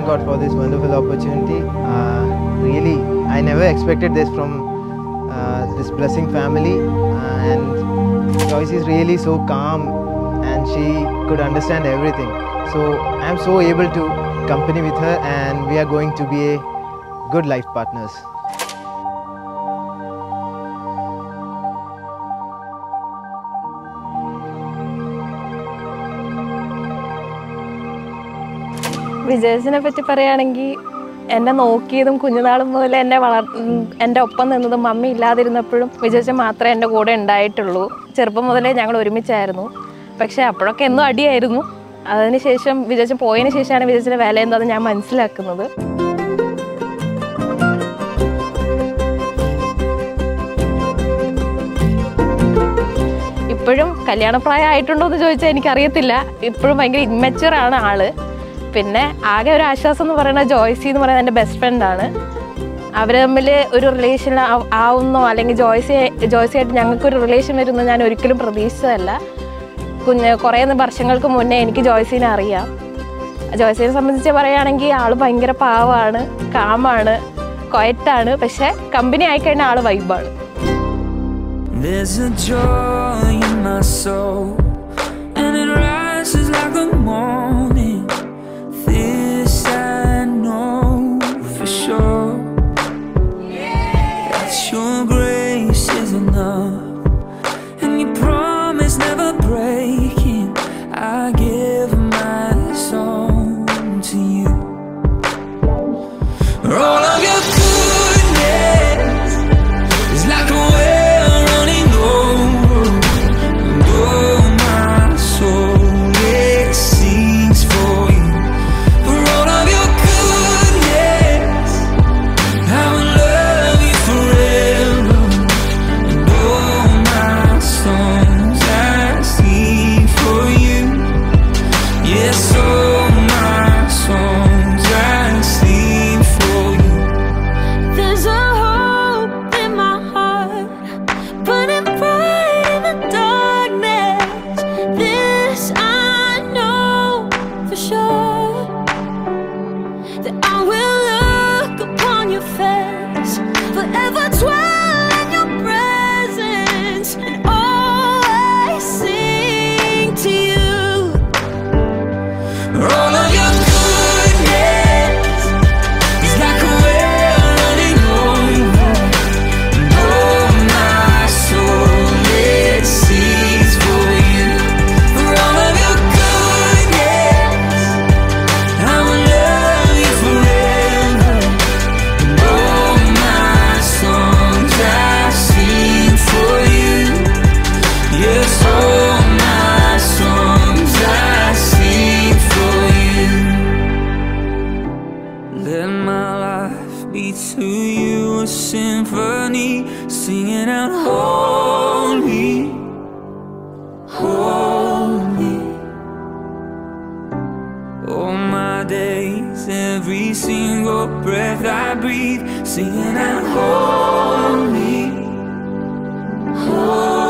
God for this wonderful opportunity. Really, I never expected this from this blessing family, and Joyce is really so calm and she could understand everything. So I am so able to company with her, and we are going to be a good life partners. വിജയസിനെ പറ്റി പറയുകയാണെങ്കിൽ എന്നെ നോക്കിയതും കുഞ്ഞുനാളും മുതൽ എൻ്റെ ഒപ്പം നിന്നതും mummy ഇല്ലാതിരുന്നപ്പോഴും വിജയച്ചൻ മാത്രമേ എൻ്റെ കൂടെ ഉണ്ടായിട്ടുള്ളൂ. ചെറുപ്പം മുതലേ ഞങ്ങൾ ഒരുമിച്ചായിരുന്നു. പക്ഷേ അപ്പോഴൊക്കെ എന്നും അടിയായിരുന്നു. അതിനുശേഷം വിജയച്ചൻ പോയതിന് ശേഷമാണ് വിജയച്ചൻ്റെ വില എന്താണെന്ന് ഞാൻ മനസ്സിലാക്കുന്നത്. ഇപ്പോഴും കല്യാണപ്രായം ആയിട്ടുണ്ടോ എന്ന് ചോദിച്ചാൽ എനിക്കറിയത്തില്ല. ഇപ്പോഴും ഭയങ്കര ഇമ്മച്ചുവറാണ് ആള്. പിന്നെ ആകെ ഒരു ആശ്വാസം എന്ന് പറയുന്നത് ജോയ്സി എന്ന് പറയുന്നത് എൻ്റെ ബെസ്റ്റ് ഫ്രണ്ടാണ്. അവർ തമ്മിൽ ഒരു റിലേഷൻ ആവുന്നോ അല്ലെങ്കിൽ ജോയ്സിയായിട്ട് ഞങ്ങൾക്കൊരു റിലേഷൻ വരുന്നോ ഞാൻ ഒരിക്കലും പ്രതീക്ഷിച്ചതല്ല. കുറേ വർഷങ്ങൾക്ക് മുന്നേ എനിക്ക് ജോയ്സിനെ അറിയാം. ജോയ്സിനെ സംബന്ധിച്ച് പറയുകയാണെങ്കിൽ ആൾ ഭയങ്കര പാവമാണ്, കാമാണ്, ക്വയറ്റാണ്. പക്ഷെ കമ്പനി ആയിക്കഴിഞ്ഞാൽ ആൾ വൈബാണ്. Symphony singing out holy, holy. All my days, every single breath I breathe, singing out holy, holy.